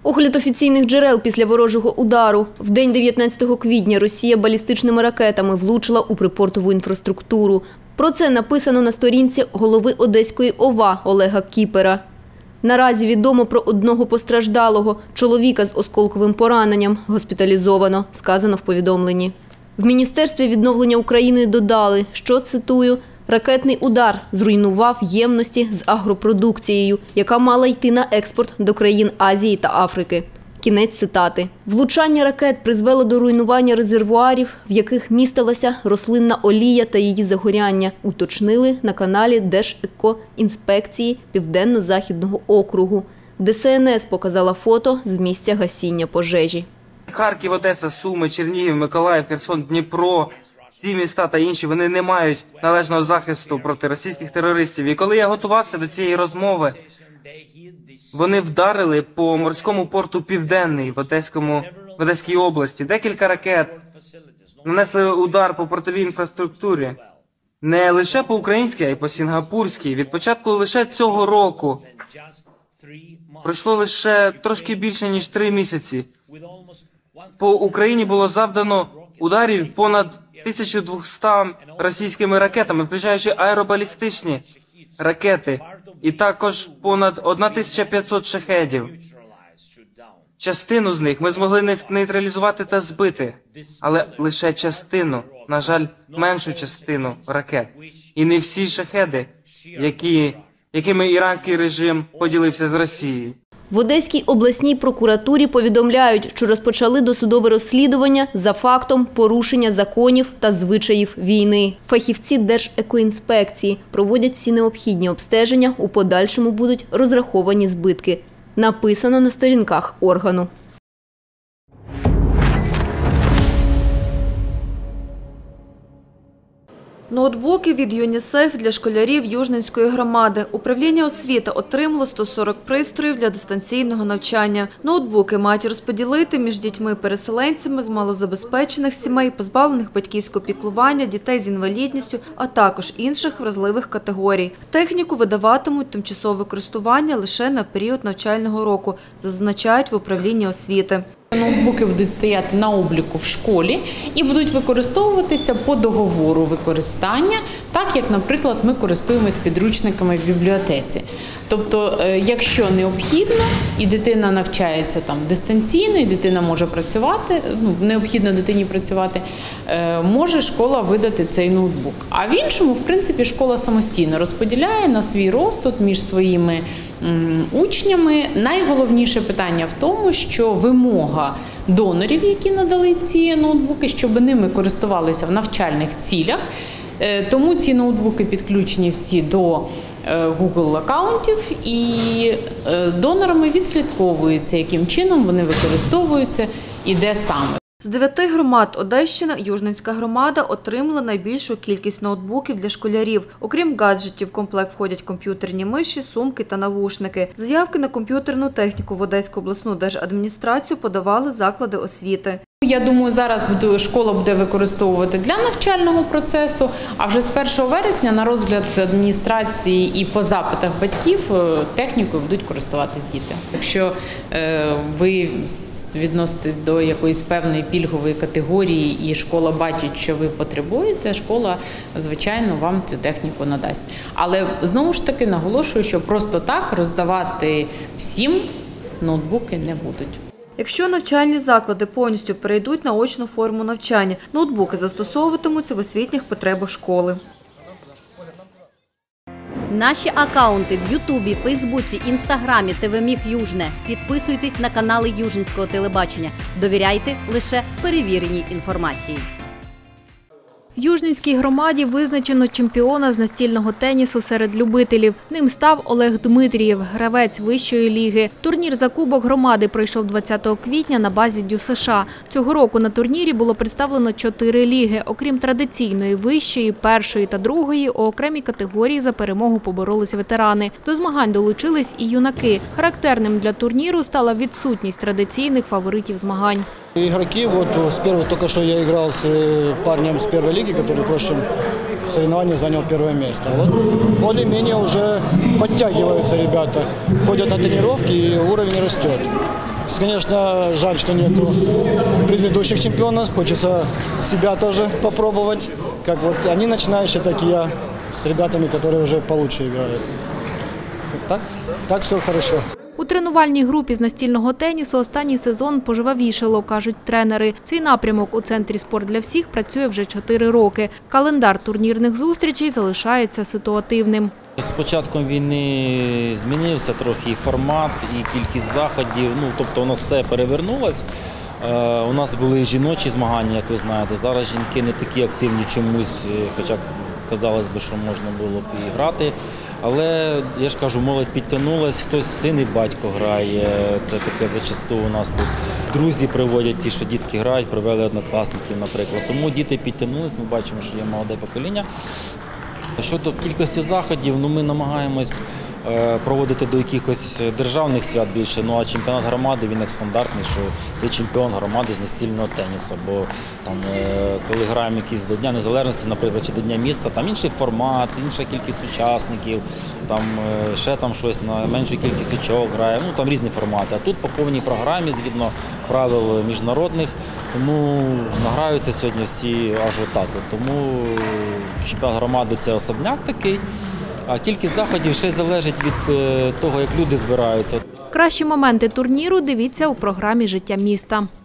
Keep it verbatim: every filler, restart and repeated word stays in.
Огляд офіційних джерел після ворожого удару. В день дев'ятнадцятого квітня Росія балістичними ракетами влучила у припортову інфраструктуру. Про це написано на сторінці голови Одеської ОВА Олега Кіпера. Наразі відомо про одного постраждалого – чоловіка з осколковим пораненням, госпіталізовано, сказано в повідомленні. В Міністерстві відновлення України додали, що, цитую, «ракетний удар зруйнував ємності з агропродукцією, яка мала йти на експорт до країн Азії та Африки». Кінець цитати. Влучання ракет призвело до руйнування резервуарів, в яких містилася рослинна олія та її загоряння, уточнили на каналі Держекоінспекції Південно-Західного округу. Де ес ен ес показала фото з місця гасіння пожежі. Харків, Одеса, Суми, Чернігів, Миколаїв, Херсон, Дніпро, ці міста та інші, вони не мають належного захисту проти російських терористів. І коли я готувався до цієї розмови, вони вдарили по морському порту Південний в, Одеському, в Одеській області. Декілька ракет нанесли удар по портовій інфраструктурі. Не лише по українській, а й по сінгапурській. Від початку лише цього року пройшло лише трошки більше, ніж три місяці. По Україні було завдано ударів понад тисячу двісті російськими ракетами, включаючи аеробалістичні ракети, і також понад тисяча п'ятсот шахедів. Частину з них ми змогли нейтралізувати та збити, але лише частину, на жаль, меншу частину ракет. І не всі шахеди, які, якими іранський режим поділився з Росією. В Одеській обласній прокуратурі повідомляють, що розпочали досудове розслідування за фактом порушення законів та звичаїв війни. Фахівці Держекоінспекції проводять всі необхідні обстеження, у подальшому будуть розраховані збитки. Написано на сторінках органу. Ноутбуки від ЮНІСЕФ для школярів Южненської громади. Управління освіти отримало сто сорок пристроїв для дистанційного навчання. Ноутбуки мають розподілити між дітьми-переселенцями з малозабезпечених сімей, позбавлених батьківського піклування, дітей з інвалідністю, а також інших вразливих категорій. Техніку видаватимуть тимчасове користування лише на період навчального року, зазначають в управлінні освіти. Ноутбуки будуть стояти на обліку в школі і будуть використовуватися по договору використання, так як, наприклад, ми користуємось підручниками в бібліотеці. Тобто, якщо необхідно, і дитина навчається там дистанційно, і дитина може працювати, ну, необхідно дитині працювати, може школа видати цей ноутбук. А в іншому, в принципі, школа самостійно розподіляє на свій розсуд між своїми учнями. Найголовніше питання в тому, що вимога донорів, які надали ці ноутбуки, щоб ними користувалися в навчальних цілях. Тому ці ноутбуки підключені всі до Google-аккаунтів і донорами відслідковується, яким чином вони використовуються і де саме. З дев'яти громад Одещини Южненська громада отримала найбільшу кількість ноутбуків для школярів. Окрім гаджетів, в комплект входять комп'ютерні миші, сумки та навушники. Заявки на комп'ютерну техніку в Одеську обласну держадміністрацію подавали заклади освіти. Я думаю, зараз школа буде використовувати для навчального процесу, а вже з першого вересня на розгляд адміністрації і по запитах батьків технікою будуть користуватись діти. Якщо ви відноситесь до якоїсь певної пільгової категорії і школа бачить, що ви потребуєте, школа, звичайно, вам цю техніку надасть. Але знову ж таки наголошую, що просто так роздавати всім ноутбуки не будуть. Якщо навчальні заклади повністю перейдуть на очну форму навчання, ноутбуки застосовуватимуться в освітніх потребах школи. Наші акаунти в Ютубі, Фейсбуці, Інстаграмі, ТВ-Міг Южне. Підписуйтесь на канали Южненського телебачення. Довіряйте лише перевіреній інформації. В Южненській громаді визначено чемпіона з настільного тенісу серед любителів. Ним став Олег Дмитрієв, гравець вищої ліги. Турнір за Кубок громади пройшов двадцятого квітня на базі ДЮСШ. Цього року на турнірі було представлено чотири ліги. Окрім традиційної вищої, першої та другої, у окремій категорії за перемогу поборолись ветерани. До змагань долучились і юнаки. Характерним для турніру стала відсутність традиційних фаворитів змагань. Игроки, вот с первого, только что я играл с парнем с первой лиги, который в прошлом соревновании занял первое место. Вот более-менее уже подтягиваются ребята, ходят на тренировки и уровень растет. Конечно, жаль, что нету предыдущих чемпионов. Хочется себя тоже попробовать. Как вот они начинающие, так и я с ребятами, которые уже получше играют. Так, так все хорошо. У тренувальній групі з настільного тенісу останній сезон пожвавішало, кажуть тренери. Цей напрямок у Центрі «Спорт для всіх» працює вже чотири роки. Календар турнірних зустрічей залишається ситуативним. З початком війни змінився трохи і формат, і кількість заходів. Ну, тобто у нас все перевернулось. Е, у нас були жіночі змагання, як ви знаєте. Зараз жінки не такі активні чомусь, хоча казалось би, що можна було б і грати. Але, я ж кажу, молодь підтягнулась, хтось син і батько грає, це таке зачасту у нас тут. Друзі приводять ті, що дітки грають, привели однокласників, наприклад. Тому діти підтягнулись, ми бачимо, що є молоде покоління. Щодо кількості заходів, ну, ми намагаємось проводити до якихось державних свят більше, ну а чемпіонат громади, він як стандартний, що ти чемпіон громади з настільного тенісу, бо там, коли граємо якісь до Дня Незалежності, наприклад, чи до Дня міста, там інший формат, інша кількість учасників, там ще там щось на меншу кількість очок грає, ну там різні формати. А тут по повній програмі, згідно правил міжнародних, тому награються сьогодні всі аж отак. Тому чемпіонат громади – це особняк такий. А кількість заходів ще залежить від того, як люди збираються. Кращі моменти турніру дивіться у програмі «Життя міста».